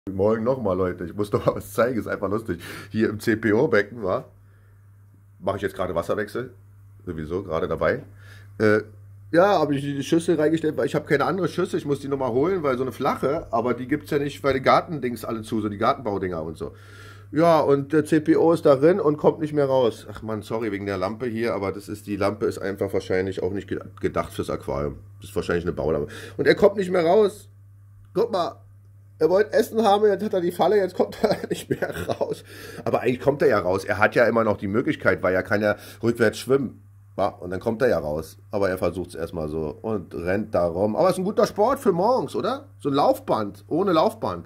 Morgen nochmal, Leute. Ich muss doch mal was zeigen, ist einfach lustig. Hier im CPO-Becken, mache ich jetzt gerade Wasserwechsel. Sowieso, gerade dabei. Äh, ja, habe ich die Schüssel reingestellt, weil ich habe keine andere Schüssel. Ich muss die nochmal holen, weil so eine flache, aber die gibt es ja nicht, weil die Gartendings alle zu, so die Gartenbaudinger und so. Ja, und der CPO ist darin und kommt nicht mehr raus. Ach man, sorry wegen der Lampe hier, aber die Lampe ist einfach wahrscheinlich auch nicht gedacht fürs Aquarium. Das ist wahrscheinlich eine Baulampe. Und er kommt nicht mehr raus. Guck mal. Er wollte Essen haben, jetzt hat er die Falle, jetzt kommt er nicht mehr raus. Aber eigentlich kommt er ja raus. Er hat ja immer noch die Möglichkeit, weil er kann ja rückwärts schwimmen. Ja, und dann kommt er ja raus. Aber er versucht es erstmal so und rennt da rum. Aber es ist ein guter Sport für morgens, oder? So ein Laufband, ohne Laufband.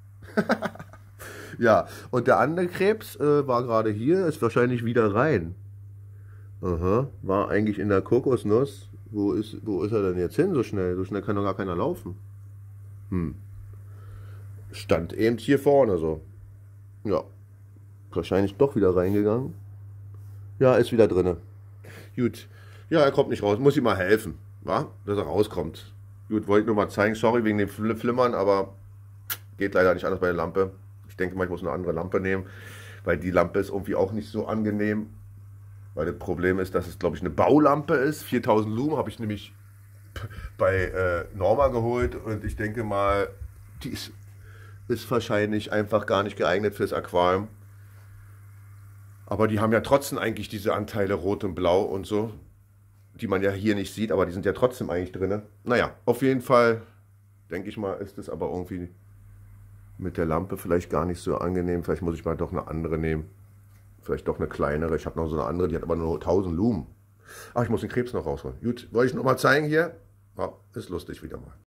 Ja, und der andere Krebs war gerade hier, ist wahrscheinlich wieder rein. Aha, war eigentlich in der Kokosnuss. Wo ist er denn jetzt hin so schnell? So schnell kann doch gar keiner laufen. Hm. Stand eben hier vorne so. Ja, wahrscheinlich doch wieder reingegangen. Ja, ist wieder drinne. Gut. Ja, er kommt nicht raus. Muss ihm mal helfen, wa? Dass er rauskommt. Gut, wollte ich nur mal zeigen. Sorry wegen dem Flimmern, aber geht leider nicht anders bei der Lampe. Ich denke mal, ich muss eine andere Lampe nehmen, weil die Lampe ist irgendwie auch nicht so angenehm. Weil das Problem ist, dass es, glaube ich, eine Baulampe ist. 4000 Lumen habe ich nämlich bei Norma geholt und ich denke mal, die ist wahrscheinlich einfach gar nicht geeignet fürs Aquarium. Aber die haben ja trotzdem eigentlich diese Anteile Rot und Blau und so, die man ja hier nicht sieht, aber die sind ja trotzdem eigentlich drin. Naja, auf jeden Fall, denke ich mal, ist es aber irgendwie mit der Lampe vielleicht gar nicht so angenehm. Vielleicht muss ich mal doch eine andere nehmen. Vielleicht doch eine kleinere. Ich habe noch so eine andere, die hat aber nur 1000 Lumen. Ach, ich muss den Krebs noch rausholen. Gut, wollte ich noch mal zeigen hier. Ja, ist lustig wieder mal.